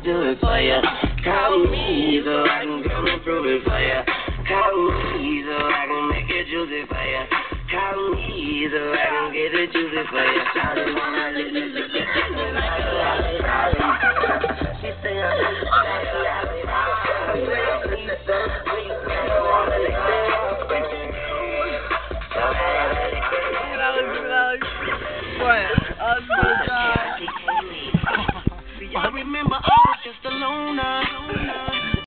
do it for ya. Call me so I can come and prove it for ya. Call me so I can make it juicy for ya. Call me so I can get it juicy for ya.